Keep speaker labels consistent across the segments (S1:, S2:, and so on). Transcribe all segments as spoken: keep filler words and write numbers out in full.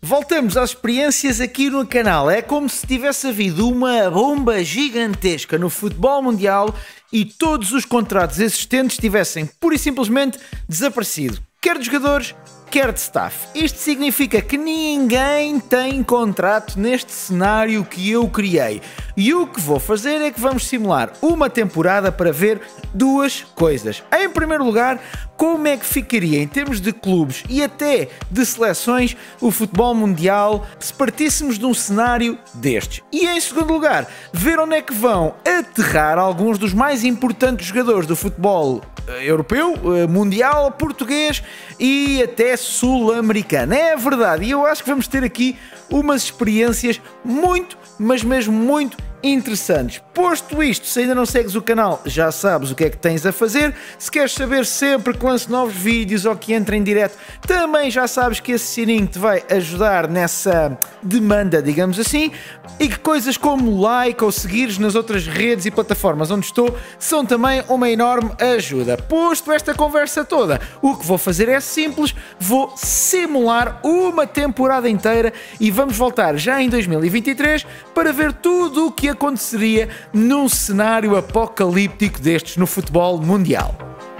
S1: Voltamos às experiências aqui no canal. É como se tivesse havido uma bomba gigantesca no futebol mundial e todos os contratos existentes tivessem pura e simplesmente desaparecido. Quer de jogadores, quer de staff. Isto significa que ninguém tem contrato neste cenário que eu criei. E o que vou fazer é que vamos simular uma temporada para ver duas coisas. Em primeiro lugar, como é que ficaria em termos de clubes e até de seleções o futebol mundial se partíssemos de um cenário destes. E em segundo lugar, ver onde é que vão aterrar alguns dos mais importantes jogadores do futebol europeu, mundial, português e até sul-americano. É verdade, e eu acho que vamos ter aqui umas experiências muito, mas mesmo muito interessantes. Posto isto, se ainda não segues o canal, já sabes o que é que tens a fazer. Se queres saber sempre que lance novos vídeos ou que entre em direto, também já sabes que esse sininho te vai ajudar nessa demanda, digamos assim, e que coisas como like ou seguires nas outras redes e plataformas onde estou são também uma enorme ajuda. Posto esta conversa toda, o que vou fazer é simples, vou simular uma temporada inteira e vamos voltar já em dois mil e vinte e três para ver tudo o que aconteceria num cenário apocalíptico destes no futebol mundial.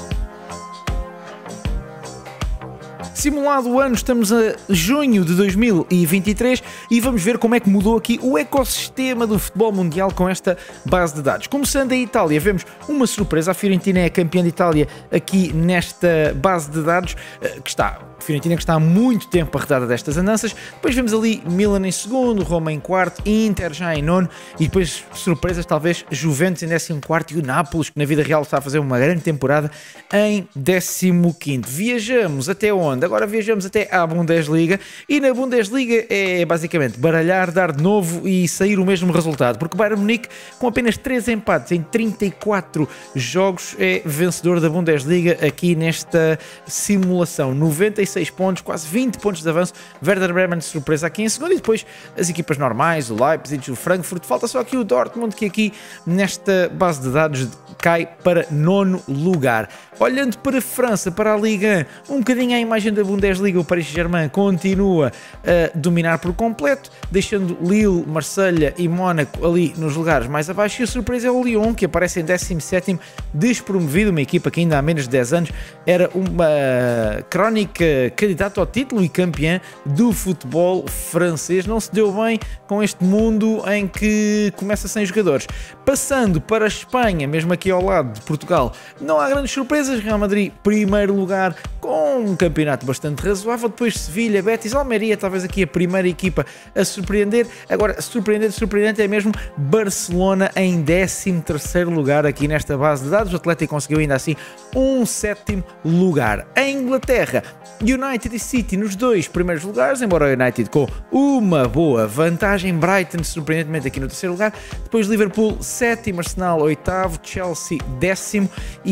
S1: Simulado o ano, estamos a junho de dois mil e vinte e três e vamos ver como é que mudou aqui o ecossistema do futebol mundial com esta base de dados. Começando a Itália, vemos uma surpresa, a Fiorentina é campeã de Itália aqui nesta base de dados, que está... Fiorentina que está há muito tempo arredada destas andanças. Depois vemos ali Milan em segundo, Roma em quarto, Inter já em nono e depois surpresas talvez Juventus em décimo quarto e o Nápoles, que na vida real está a fazer uma grande temporada, em décimo quinto. Viajamos até onde? Agora viajamos até à Bundesliga e na Bundesliga é basicamente baralhar, dar de novo e sair o mesmo resultado, porque o Bayern Munique com apenas três empates em trinta e quatro jogos é vencedor da Bundesliga aqui nesta simulação. noventa e seis pontos, quase vinte pontos de avanço. Werder Bremen de surpresa aqui em segundo e depois as equipas normais, o Leipzig, o Frankfurt. Falta só aqui o Dortmund que aqui nesta base de dados cai para nono lugar. Olhando para a França, para a Ligue um, um bocadinho à imagem da Bundesliga, o Paris Saint-Germain continua a dominar por completo, deixando Lille, Marselha e Mónaco ali nos lugares mais abaixo e a surpresa é o Lyon, que aparece em décimo sétimo, despromovido, uma equipa que ainda há menos de dez anos era uma crónica candidato ao título e campeã do futebol francês. Não se deu bem com este mundo em que começa sem jogadores. Passando para a Espanha, mesmo aqui ao lado de Portugal, não há grandes surpresas. Real Madrid, primeiro lugar, com um campeonato bastante razoável. Depois Sevilha, Betis, Almeria, talvez aqui a primeira equipa a surpreender. Agora, surpreendente, surpreendente é mesmo Barcelona em décimo terceiro lugar aqui nesta base de dados. O Atlético conseguiu ainda assim um sétimo lugar. Em Inglaterra, United e City nos dois primeiros lugares, embora o United com uma boa vantagem, Brighton surpreendentemente aqui no terceiro lugar, depois Liverpool sétimo, Arsenal oitavo, Chelsea décimo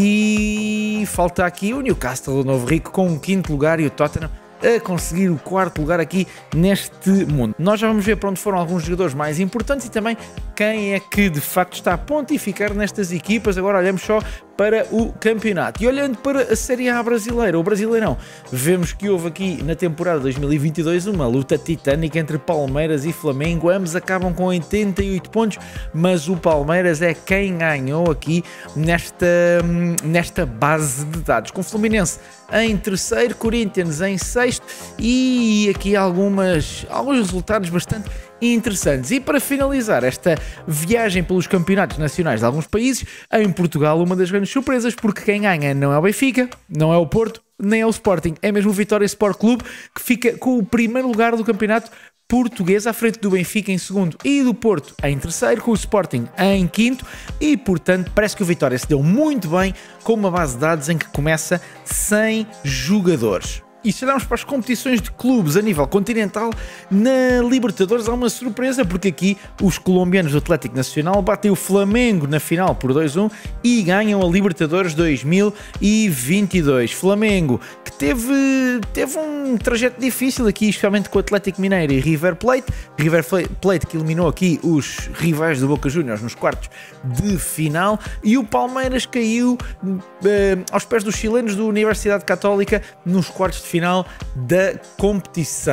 S1: e falta aqui o Newcastle, o novo rico, com o quinto lugar e o Tottenham a conseguir o quarto lugar aqui neste mundo. Nós já vamos ver para onde foram alguns jogadores mais importantes e também quem é que de facto está a pontificar nestas equipas. Agora olhamos só para o campeonato. E olhando para a Série A brasileira, o Brasileirão, vemos que houve aqui na temporada dois mil e vinte e dois uma luta titânica entre Palmeiras e Flamengo. Ambos acabam com oitenta e oito pontos, mas o Palmeiras é quem ganhou aqui nesta, nesta base de dados. Com o Fluminense em terceiro, Corinthians em sexto e aqui algumas, alguns resultados bastante interessantes. E para finalizar esta viagem pelos campeonatos nacionais de alguns países, em Portugal uma das grandes surpresas, porque quem ganha não é o Benfica, não é o Porto, nem é o Sporting, é mesmo o Vitória Sport Clube, que fica com o primeiro lugar do campeonato português, à frente do Benfica em segundo e do Porto em terceiro, com o Sporting em quinto e, portanto, parece que o Vitória se deu muito bem com uma base de dados em que começa sem jogadores. E se olharmos para as competições de clubes a nível continental, na Libertadores há uma surpresa, porque aqui os colombianos do Atlético Nacional batem o Flamengo na final por dois a um e ganham a Libertadores dois mil e vinte e dois. Flamengo, que teve, teve um trajeto difícil aqui, especialmente com o Atlético Mineiro e River Plate. River Plate que eliminou aqui os rivais do Boca Juniors nos quartos de final. E o Palmeiras caiu eh, aos pés dos chilenos da Universidade Católica nos quartos de final da competição.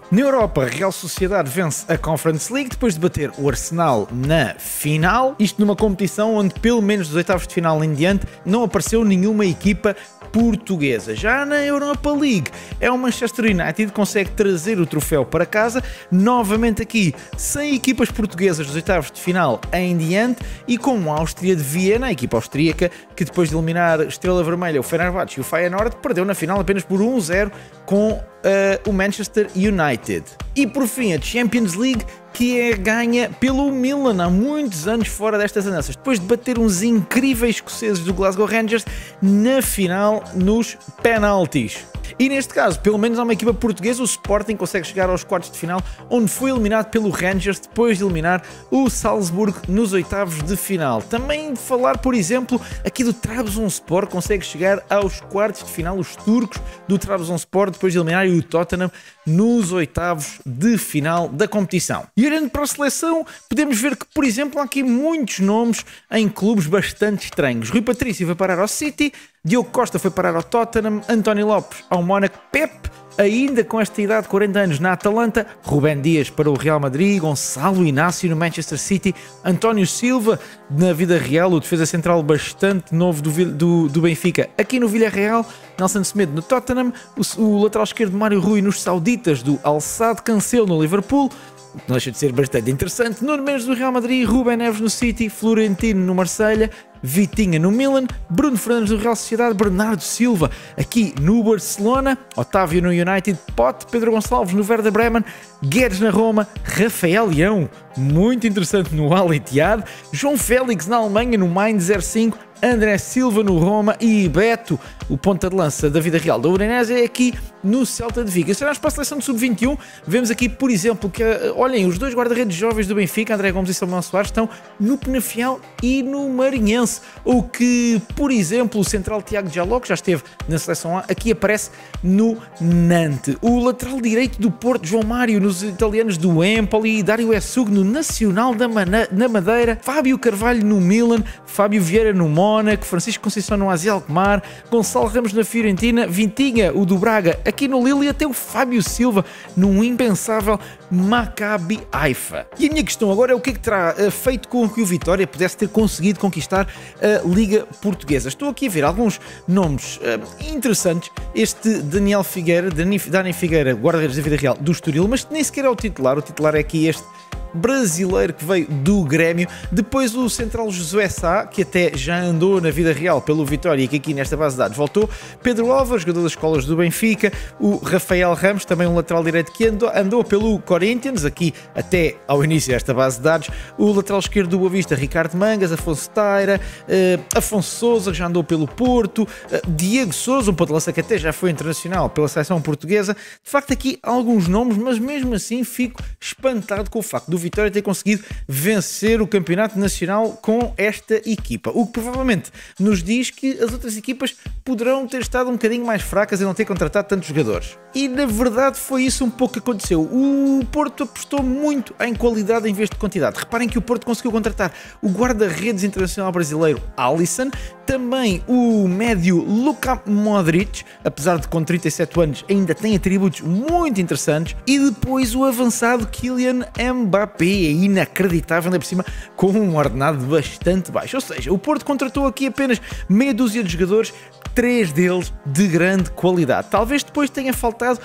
S1: Na Europa, a Real Sociedade vence a Conference League depois de bater o Arsenal na final. Isto numa competição onde, pelo menos dos oitavos de final em diante, não apareceu nenhuma equipa portuguesa. Já na Europa League, é o Manchester United que consegue trazer o troféu para casa, novamente aqui, sem equipas portuguesas dos oitavos de final em diante e com a Áustria de Viena, a equipa austríaca, que depois de eliminar Estrela Vermelha, o Fenerbahçe e o Feyenoord, perdeu na final apenas por um a zero com uh, o Manchester United. E por fim, a Champions League, que é ganha pelo Milan há muitos anos fora destas andanças, depois de bater uns incríveis escoceses do Glasgow Rangers na final nos penaltis. E neste caso, pelo menos há uma equipa portuguesa, o Sporting consegue chegar aos quartos de final, onde foi eliminado pelo Rangers depois de eliminar o Salzburgo nos oitavos de final. Também falar, por exemplo, aqui do Trabzonspor, consegue chegar aos quartos de final, os turcos do Trabzonspor, depois de eliminar o Tottenham nos oitavos de final da competição. E olhando para a seleção, podemos ver que, por exemplo, há aqui muitos nomes em clubes bastante estranhos. Rui Patrício vai parar ao City, Diogo Costa foi parar ao Tottenham, António Lopes ao Mónaco, Pep, ainda com esta idade de quarenta anos, na Atalanta, Rubén Dias para o Real Madrid, Gonçalo Inácio no Manchester City, António Silva na vida real, o defesa central bastante novo do, do, do Benfica, aqui no Villarreal, Nelson Semedo no Tottenham, o, o lateral esquerdo Mário Rui nos Sauditas do Al Sadd, Cancelo no Liverpool, não deixa de ser bastante interessante, Nuno Mendes do Real Madrid, Rubén Neves no City, Florentino no Marselha, Vitinha no Milan, Bruno Fernandes no Real Sociedade, Bernardo Silva aqui no Barcelona, Otávio no United, Pote, Pedro Gonçalves no Werder Bremen, Guedes na Roma, Rafael Leão, muito interessante no Al Ittihad, João Félix na Alemanha no Mainz zero cinco, André Silva no Roma e Beto, o ponta de lança da vida real da Udinese, é aqui no Celta de Vigo. Se olharmos para a seleção de sub vinte e um, vemos aqui, por exemplo, que, olhem, os dois guarda-redes jovens do Benfica, André Gomes e Samuel Soares, estão no Penafiel e no Marinhense, ou que, por exemplo, o central Tiago Jaló, que já esteve na seleção A, aqui aparece no Nantes. O lateral direito do Porto, João Mário, nos italianos do Empoli, Dário Essug no Nacional da na Madeira, Fábio Carvalho no Milan, Fábio Vieira no Mónaco, Francisco Conceição no A Z Alkmaar, Gonçalo Ramos na Fiorentina, Vitinha, o do Braga, aqui no Lille, e até o Fábio Silva num impensável Maccabi Haifa. E a minha questão agora é o que é que terá uh, feito com que o Vitória pudesse ter conseguido conquistar a Liga Portuguesa. Estou aqui a ver alguns nomes uh, interessantes. Este Daniel Figueira, Dani, Dani Figueira, guarda-redes da vida real do Estoril, mas nem sequer é o titular. O titular é aqui este brasileiro que veio do Grêmio, depois o central Josué Sá, que até já andou na vida real pelo Vitória e que aqui nesta base de dados voltou, Pedro Álvares, jogador das escolas do Benfica, o Rafael Ramos, também um lateral direito que andou, andou pelo Corinthians, aqui até ao início desta base de dados, o lateral esquerdo do Boa Vista, Ricardo Mangas, Afonso Taira, uh, Afonso Sousa, que já andou pelo Porto, uh, Diego Sousa, um ponta de lança que até já foi internacional pela seleção portuguesa. De facto aqui alguns nomes, mas mesmo assim fico espantado com o facto do Vitória ter conseguido vencer o campeonato nacional com esta equipa, o que provavelmente nos diz que as outras equipas poderão ter estado um bocadinho mais fracas e não ter contratado tantos jogadores. E na verdade foi isso um pouco que aconteceu. O Porto apostou muito em qualidade em vez de quantidade. Reparem que o Porto conseguiu contratar o guarda-redes internacional brasileiro Alisson, também o médio Luka Modric, apesar de com trinta e sete anos ainda tem atributos muito interessantes, e depois o avançado Kylian Mbappé, é inacreditável, ainda por cima com um ordenado bastante baixo. Ou seja, o Porto contratou aqui apenas meia dúzia de jogadores, três deles de grande qualidade. Talvez depois tenha faltado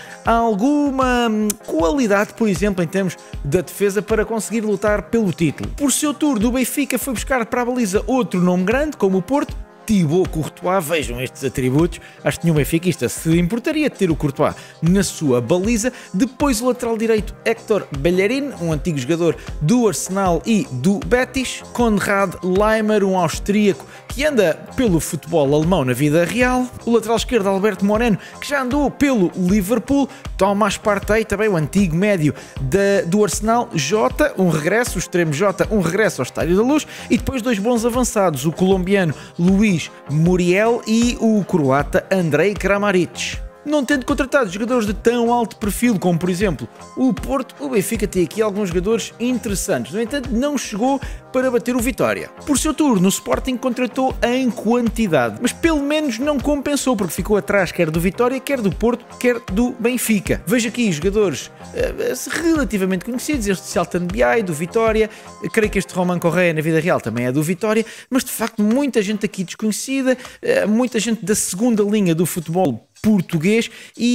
S1: alguma qualidade, por exemplo, em termos da defesa para conseguir lutar pelo título. Por seu turno, o Benfica foi buscar para a baliza outro nome grande, como o Porto, Thibaut Courtois. Vejam estes atributos, acho que nenhum benfiquista se importaria de ter o Courtois na sua baliza. Depois o lateral direito Héctor Bellerin, um antigo jogador do Arsenal e do Betis, Konrad Laimer, um austríaco que anda pelo futebol alemão na vida real, o lateral esquerdo Alberto Moreno, que já andou pelo Liverpool, Tomás Partey, também o antigo médio da, do Arsenal, Jota, um regresso, o extremo Jota, um regresso ao Estádio da Luz, e depois dois bons avançados, o colombiano Luís Muriel e o croata Andrei Kramaric. não tendo contratado jogadores de tão alto perfil como, por exemplo, o Porto, o Benfica tem aqui alguns jogadores interessantes. No entanto, não chegou para bater o Vitória. Por seu turno, o Sporting contratou em quantidade, mas pelo menos não compensou, porque ficou atrás quer do Vitória, quer do Porto, quer do Benfica. Vejo aqui jogadores uh, relativamente conhecidos, este Celtan Biai, do Vitória, creio que este Roman Correia na vida real também é do Vitória, mas de facto muita gente aqui desconhecida, uh, muita gente da segunda linha do futebol português,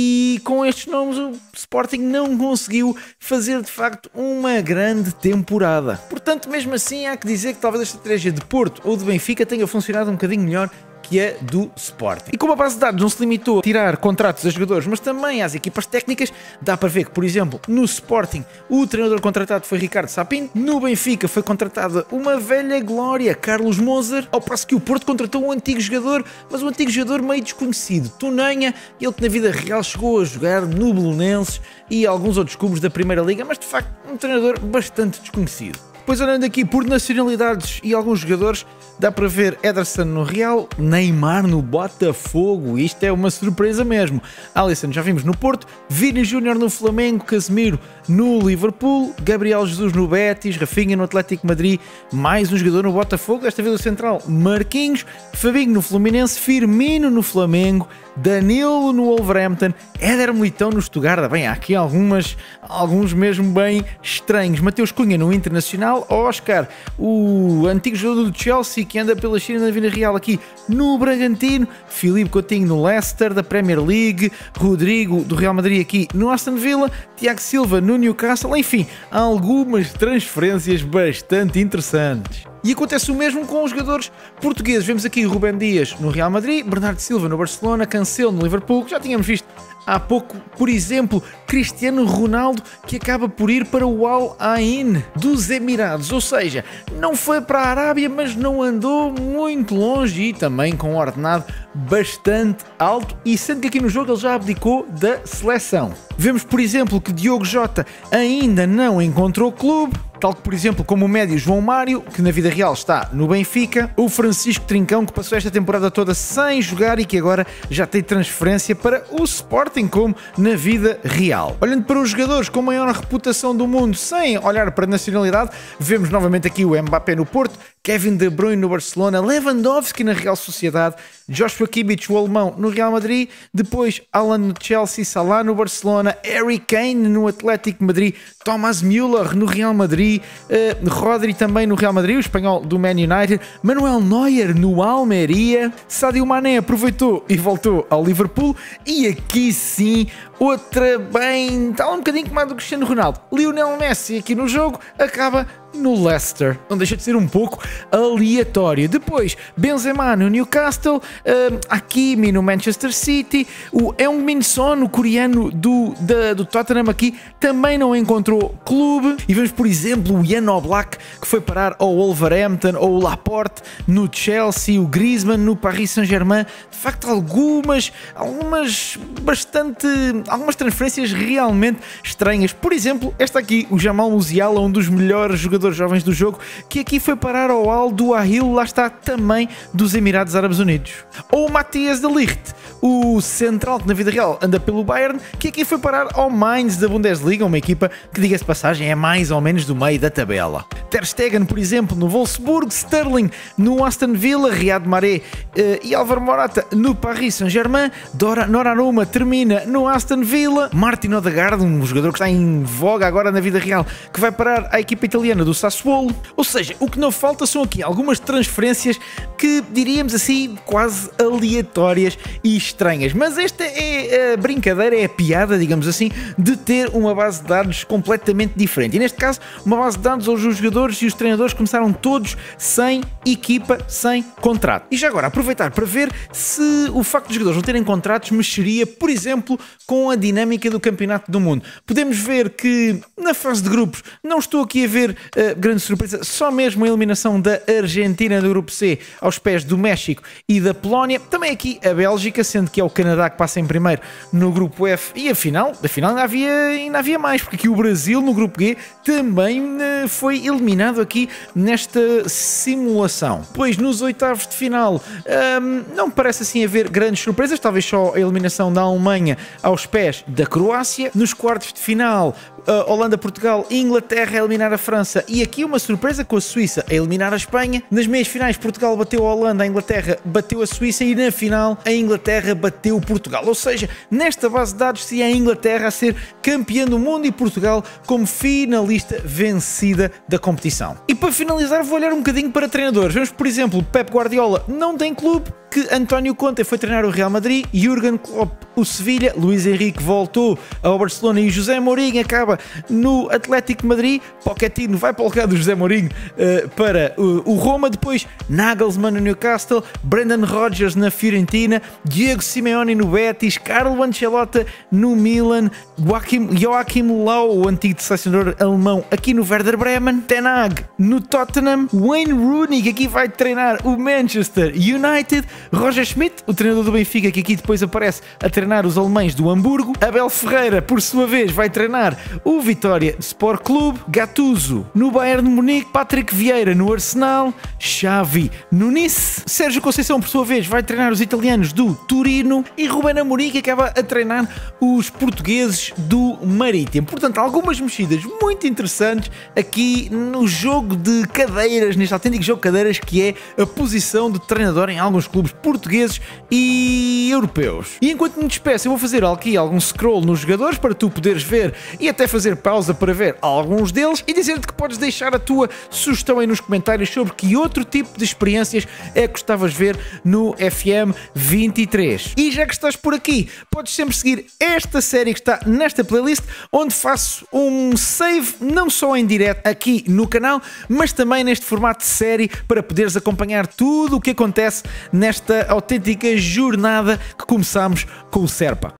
S1: e com estes nomes o Sporting não conseguiu fazer de facto uma grande temporada. Portanto, mesmo assim há que dizer que talvez a estratégia de Porto ou de Benfica tenha funcionado um bocadinho melhor que é do Sporting. E como a base de dados não se limitou a tirar contratos a jogadores, mas também às equipas técnicas, dá para ver que, por exemplo, no Sporting o treinador contratado foi Ricardo Sapinto, no Benfica foi contratada uma velha glória, Carlos Moser, ao passo que o Porto contratou um antigo jogador, mas um antigo jogador meio desconhecido, Tonanha, ele que na vida real chegou a jogar no Belenenses e alguns outros clubes da Primeira Liga, mas de facto um treinador bastante desconhecido. Depois, olhando aqui por nacionalidades e alguns jogadores, dá para ver Ederson no Real, Neymar no Botafogo, isto é uma surpresa mesmo. Alisson já vimos no Porto, Vini Júnior no Flamengo, Casemiro no Liverpool, Gabriel Jesus no Betis, Rafinha no Atlético de Madrid, mais um jogador no Botafogo, desta vez o central Marquinhos, Fabinho no Fluminense, Firmino no Flamengo, Danilo no Wolverhampton, Éder Militão no Stuttgart. Bem, há aqui algumas, alguns mesmo bem estranhos. Mateus Cunha no Internacional, Oscar, o antigo jogador do Chelsea que anda pela China na vida real aqui no Bragantino, Filipe Coutinho no Leicester da Premier League, Rodrigo do Real Madrid aqui no Aston Villa, Tiago Silva no Newcastle, enfim, há algumas transferências bastante interessantes. E acontece o mesmo com os jogadores portugueses. Vemos aqui Rubem Dias no Real Madrid, Bernardo Silva no Barcelona, Cancelo no Liverpool, que já tínhamos visto há pouco, por exemplo, Cristiano Ronaldo, que acaba por ir para o Al Ain dos Emirados, ou seja, não foi para a Arábia, mas não andou muito longe e também com um ordenado bastante alto, e sendo que aqui no jogo ele já abdicou da seleção. Vemos, por exemplo, que Diogo Jota ainda não encontrou clube, tal que, por exemplo, como o médio João Mário, que na vida real está no Benfica, o Francisco Trincão, que passou esta temporada toda sem jogar e que agora já tem transferência para o Sporting, como na vida real. Olhando para os jogadores com maior reputação do mundo, sem olhar para a nacionalidade, vemos novamente aqui o Mbappé no Porto, Kevin De Bruyne no Barcelona, Lewandowski na Real Sociedade, Joshua Kimmich, o alemão, no Real Madrid, depois Alan no Chelsea, Salah no Barcelona, Harry Kane no Atlético de Madrid, Thomas Müller no Real Madrid, uh, Rodri também no Real Madrid, o espanhol do Man United, Manuel Neuer no Almeria, Sadio Mané aproveitou e voltou ao Liverpool, e aqui sim, outra bem, está um bocadinho mais do Cristiano Ronaldo, Lionel Messi aqui no jogo, acaba no Leicester, não deixa de ser um pouco aleatório. Depois, Benzema no Newcastle, uh, Hakimi no Manchester City, o Heung-min Son, o coreano do, da, do Tottenham aqui, também não encontrou clube. E vemos, por exemplo, o Jan Oblak, que foi parar ao Wolverhampton, ou o Laporte no Chelsea, o Griezmann no Paris Saint-Germain. De facto, algumas, algumas bastante, algumas transferências realmente estranhas. Por exemplo, esta aqui, o Jamal Musiala, um dos melhores jogadores jovens do jogo, que aqui foi parar ao Al Duhail, lá está, também dos Emirados Árabes Unidos. Ou o Matthias de Ligt, o central que na vida real anda pelo Bayern, que aqui foi parar ao Mainz da Bundesliga, uma equipa que, diga-se de passagem, é mais ou menos do meio da tabela. Ter Stegen, por exemplo, no Wolfsburg, Sterling no Aston Villa, Riyad Mahrez uh, e Álvaro Morata no Paris Saint-Germain, Donnarumma termina no Aston Villa, Martin Odegaard, um jogador que está em voga agora na vida real, que vai parar à equipa italiana do Sassuolo. Ou seja, o que não falta são aqui algumas transferências que, diríamos assim, quase aleatórias e estranhas. Mas esta é a brincadeira, é a piada, digamos assim, de ter uma base de dados completamente diferente. E neste caso, uma base de dados onde os jogadores e os treinadores começaram todos sem equipa, sem contrato. E já agora, aproveitar para ver se o facto de os jogadores não terem contratos mexeria, por exemplo, com a dinâmica do Campeonato do Mundo. Podemos ver que na fase de grupos, não estou aqui a ver uh, grande surpresa, só mesmo a eliminação eliminação da Argentina do grupo C aos pés do México e da Polónia. Também aqui a Bélgica, sendo que é o Canadá que passa em primeiro no grupo F. E afinal, afinal ainda, havia, ainda havia mais, porque aqui o Brasil no grupo G também uh, foi eliminado aqui nesta simulação. Pois nos oitavos de final um, não me parece assim haver grandes surpresas, talvez só a eliminação da Alemanha aos pés da Croácia. Nos quartos de final, uh, Holanda, Portugal e Inglaterra a eliminar a França, e aqui uma surpresa com a Suíça a eliminar a Espanha. Nas meias finais, Portugal bateu a Holanda, a Inglaterra bateu a Suíça e na final a Inglaterra bateu Portugal. Ou seja, nesta base de dados seria a Inglaterra a ser campeã do mundo e Portugal como finalista vencida da competição. E para finalizar vou olhar um bocadinho para treinadores. Vemos, por exemplo, Pep Guardiola não tem clube, que António Conte foi treinar o Real Madrid, Jürgen Klopp o Sevilha, Luís Henrique voltou ao Barcelona e José Mourinho acaba no Atlético de Madrid. Pochettino vai para o lugar do José Mourinho uh, para uh, o Roma. Depois Nagelsmann no Newcastle, Brendan Rodgers na Fiorentina, Diego Simeone no Betis, Carlo Ancelotti no Milan, Joachim, Joachim Löw, o antigo selecionador alemão, aqui no Werder Bremen, Ten Hag no Tottenham, Wayne Rooney, que aqui vai treinar o Manchester United, Roger Schmidt, o treinador do Benfica, que aqui depois aparece a treinar os alemães do Hamburgo, Abel Ferreira, por sua vez, vai treinar o Vitória Sport Clube, Gattuso no Bayern de Munique, Patrick Vieira no Arsenal, Xavi no Nice, Sérgio Conceição, por sua vez, vai treinar os italianos do Turino e Ruben Amorim, que acaba a treinar os portugueses do Marítimo. Portanto, algumas mexidas muito interessantes aqui no jogo de cadeiras, neste autêntico jogo de cadeiras que é a posição de treinador em alguns clubes portugueses e europeus. E enquanto me despeço, eu vou fazer aqui algum scroll nos jogadores para tu poderes ver e até fazer pausa para ver alguns deles e dizer-te que podes deixar a tua sugestão aí nos comentários sobre que outro tipo de experiências é que gostavas de ver no F M vinte e três. E já que estás por aqui, podes sempre seguir esta série que está nesta playlist, onde faço um save não só em direto aqui no canal, mas também neste formato de série para poderes acompanhar tudo o que acontece nesta autêntica jornada que começamos com o Serpa.